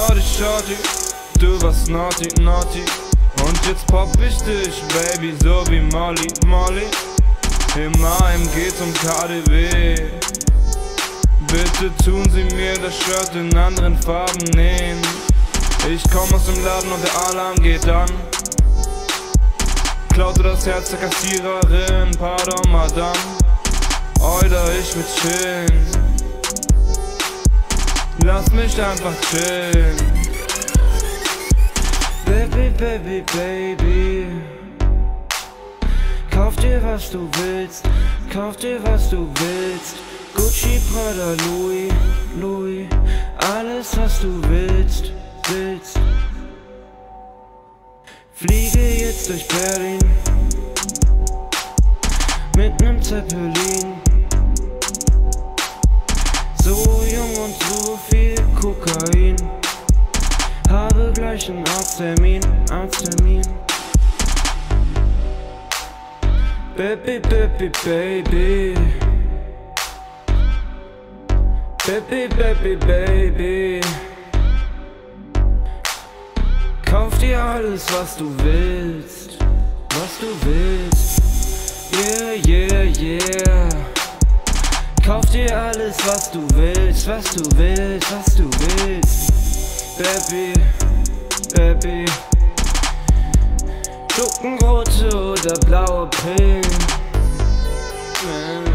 Shorty, Shorty, du warst naughty, naughty. Und jetzt pop ich dich, Baby, so wie Molly, Molly. Im AMG zum KDW. Bitte tun Sie mir das Shirt in anderen Farben nähen. Ich komm aus dem Laden und der Alarm geht an. Klaute das Herz der Kassiererin, pardon, Madame. Oder ich will chillen. Lass mich einfach chillen. Baby, Baby, Baby. Kauf dir was du willst, kauf dir was du willst. Gucci, Prada, Louis, Louis. Alles was du willst, willst. Fliege jetzt durch Berlin mit nem Zeppelin. So jung und so viel Kokain. Habe gleich einen Arzttermin, Arzttermin. Baby, Baby, Baby. Baby, Baby, Baby. Kauf dir alles, was du willst, was du willst. Yeah, yeah, yeah. Kauf dir alles, was du willst, was du willst, was du willst. Baby, Baby. Schockenrote oder blaue Pillen.